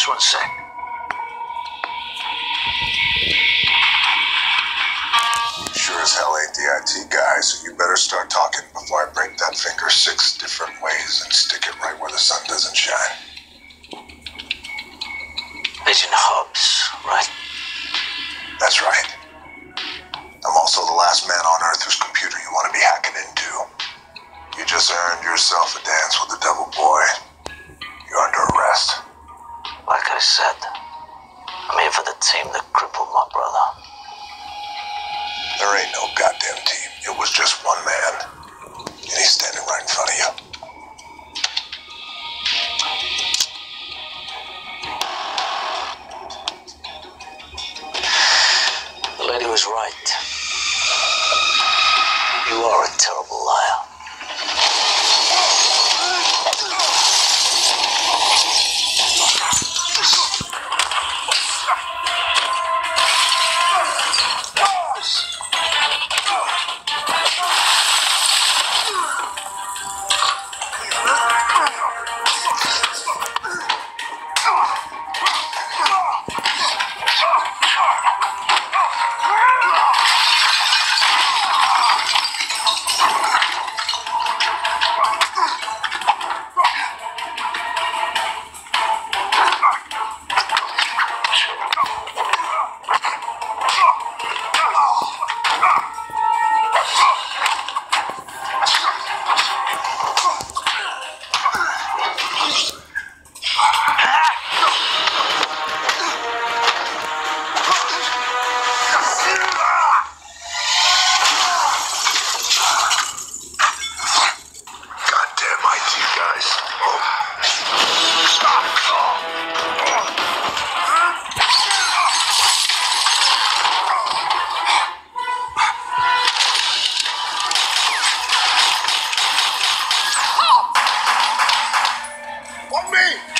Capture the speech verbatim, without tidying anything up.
Just one sec. Sure as hell ain't the I T guy, so you better start talking before I break that finger six different ways and stick it right where the sun doesn't shine. Agent Hobbs, right? That's right. I'm also the last man on Earth whose computer you want to be hacking into. You just earned yourself a dance with the devil, boy. You're under arrest. Like I said, I'm here for the team that crippled my brother. There ain't no goddamn team. It was just one man. And he's standing right in front of you. The lady was right. You are a terrible liar. On me!